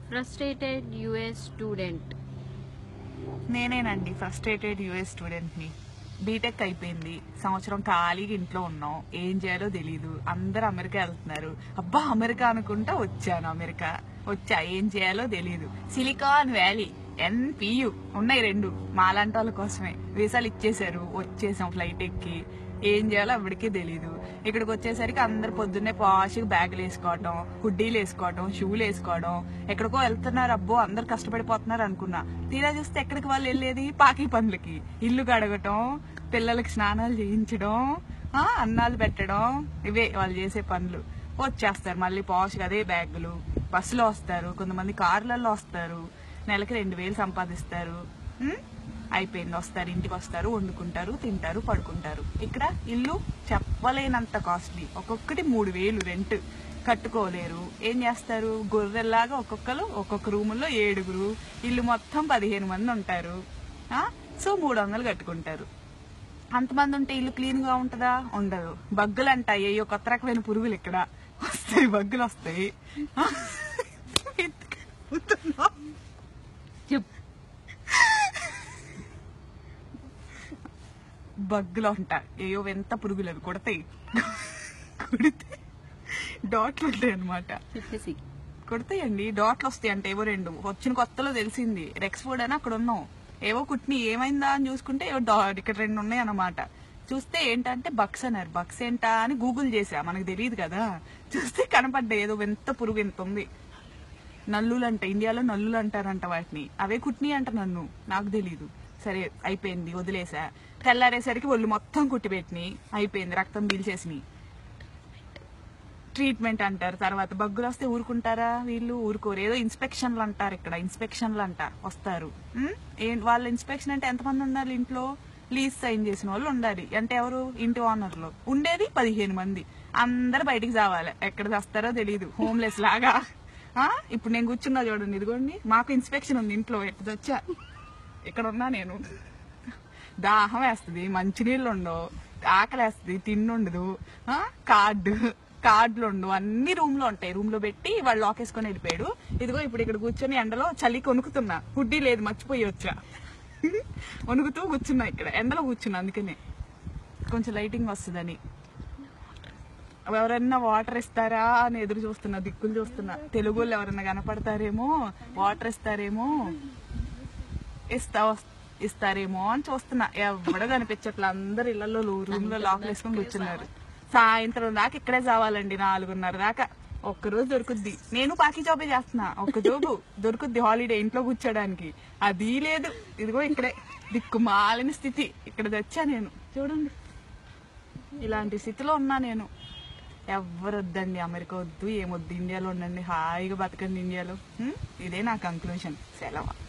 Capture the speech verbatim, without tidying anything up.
Frustrated US student. నేనేనండి frustrated US స్టూడెంట్ని. BTech అయిపోయింది, సంవత్సరం ఖాళీగా ఇంట్లో ఉన్నాం, ఏం చేయాలో తెలీదు. అందరు అమెరికా వెళ్తున్నారు, అబ్బా అమెరికా అనుకుంటా వచ్చాను. అమెరికా వచ్చా, ఏం చేయాలో తెలీదు. సిలికాన్ వ్యాలీ, ఎన్పియు ఉన్నాయి రెండు, మాలాంటి వాళ్ళ కోసమే. వీసాలు ఇచ్చేసారు, వచ్చేసాం ఫ్లైట్ ఎక్కి. ఏం చేయాలో అప్పటికీ తెలీదు. ఇక్కడికి వచ్చేసరికి అందరు పొద్దున్నే పాష్గా బ్యాగులు వేసుకోవడం, హుడ్డీలు వేసుకోవడం, షూలు వేసుకోవడం, ఎక్కడికో వెళ్తున్నారు. అబ్బో అందరు కష్టపడిపోతున్నారు అనుకున్నా. తీరా చూస్తే ఎక్కడికి వాళ్ళు వెళ్ళేది పాకి పనులకి. ఇల్లు కడగటం, పిల్లలకి స్నానాలు చేయించడం, అన్నాలు పెట్టడం, ఇవే వాళ్ళు చేసే పనులు. వచ్చేస్తారు మళ్ళీ పాష్గా అదే బ్యాగులు. బస్సులో వస్తారు, కొంతమంది కార్లలో వస్తారు, నెలకి రెండు వేలు సంపాదిస్తారు. అయిపోయింది, వస్తారు, ఇంటికి వస్తారు, వండుకుంటారు, తింటారు, పడుకుంటారు. ఇక్కడ ఇల్లు చెప్పలేనంత కాస్ట్లీ, ఒక్కొక్కటి మూడు వేలు రెంట్, కట్టుకోలేరు. ఏం చేస్తారు, గొర్రెల్లాగా ఒక్కొక్కరు ఒక్కొక్క రూముల్లో ఏడుగురు, ఇల్లు మొత్తం పదిహేను మంది ఉంటారు. సో మూడు వందలు కట్టుకుంటారు. అంతమంది ఉంటే ఇల్లు క్లీన్ గా ఉంటుందా? ఉండదు. బగ్గులు అంటాయి, అయ్యో కొత్త రకమైన పురుగులు ఇక్కడ వస్తాయి, బగ్గులు వస్తాయి. బగ్గులు ఉంటాయి, ఏయో ఎంత పురుగులు అవి కొడతాయి. కొడితే డాట్లు ఉంటాయి అనమాట. కొడతాయండి, డాట్లు వస్తాయి అంటే ఏవో రెండు. వచ్చిన కొత్తలో తెలిసింది, రెక్స్ఫోర్డ్ అని అక్కడ ఉన్నాం. ఏవో కుట్ని ఏమైందా అని చూసుకుంటే ఏవో డాట్ ఇక్కడ రెండు ఉన్నాయి అన్నమాట. చూస్తే ఏంటంటే బక్స్ అన్నారు. బక్స్ ఏంటా అని గూగుల్ చేసా, మనకు తెలియదు కదా. చూస్తే కనపడ్డాయి, ఏదో ఎంత పురుగు ఎంత ఉంది. నల్లులు అంట, ఇండియాలో నల్లులు అంటారంట వాటిని. అవే కుట్ని అంట, నన్ను నాకు తెలీదు. సరే అయిపోయింది, వదిలేసా. తెల్లారేసరికి ఒళ్ళు మొత్తం కుట్టిపెట్టిని, అయిపోయింది, రక్తం పీల్చేసినాయి. ట్రీట్మెంట్ అంటారు. తర్వాత బగ్గులు వస్తే ఊరుకుంటారా వీళ్ళు? ఊరుకోరు. ఏదో ఇన్స్పెక్షన్లు అంటారు, ఇక్కడ ఇన్స్పెక్షన్లు అంట వస్తారు. వాళ్ళ ఇన్స్పెక్షన్ అంటే ఎంతమంది ఉండాలి ఇంట్లో? లీజ్ సైన్ చేసిన వాళ్ళు ఉండాలి. అంటే ఎవరు? ఇంటి ఓనర్లు. ఉండేది పదిహేను మంది, అందరు బయటికి రావాలి. ఎక్కడ వస్తారో తెలియదు, హోమ్లెస్ లాగా. ఇప్పుడు నేను కూర్చున్నా చూడండి, ఇదిగోండి, మాకు ఇన్స్పెక్షన్ ఉంది ఇంట్లో. ఎక్కడ వచ్చా, ఇక్కడ ఉన్నా నేను. దాహం వేస్తుంది, మంచినీళ్ళు ఉండవు, ఆకలి వేస్తుంది, తిండుండదు, కార్డు కార్డులు ఉండవు, అన్ని రూమ్ లో ఉంటాయి. రూమ్ లో పెట్టి వాళ్ళు లాక్ వేసుకొని వెళ్ళిపోయాడు. ఇదిగో ఇప్పుడు ఇక్కడ కూర్చొని ఎండలో చలికి వణుకుతున్నా, హుడ్డీ లేదు మర్చిపోయి వచ్చా, వణుకుతూ కూర్చున్నా, ఇక్కడ ఎండలో కూర్చున్నా. అందుకనే కొంచెం లైటింగ్ వస్తుందని. ఎవరన్నా వాటర్ ఇస్తారా అని ఎదురు చూస్తున్నా, దిక్కులు చూస్తున్నా. తెలుగు వాళ్ళు ఎవరన్నా కనపడతారేమో, వాటర్ ఇస్తారేమో, ఇస్తా ఇస్తారేమో అని చూస్తున్నా. ఎవడో కనిపించట్లా, అందరు ఇళ్లలో రూమ్ లో లాక్ వేసుకొని కూర్చున్నారు. సాయంత్రం దాకా ఇక్కడే చావాలండి, నాలుగున్నర దాకా. ఒక్కరోజు దొరుకుద్ది. నేను పాకి జాబే చేస్తున్నా, ఒక్క జాబు దొరుకుద్ది హాలిడే ఇంట్లో కూర్చోడానికి. అది లేదు. ఇదిగో ఇక్కడే దిక్కుమాలిన స్థితి. ఇక్కడ తెచ్చా నేను, చూడండి, ఇలాంటి స్థితిలో ఉన్నా నేను. ఎవరు వద్దండి, అమెరికా వద్దు, ఏమొద్దు, ఇండియాలో ఉండండి, హాయిగా బతకండి ఇండియాలో. ఇదే నా కంక్లూజన్. సెలవు.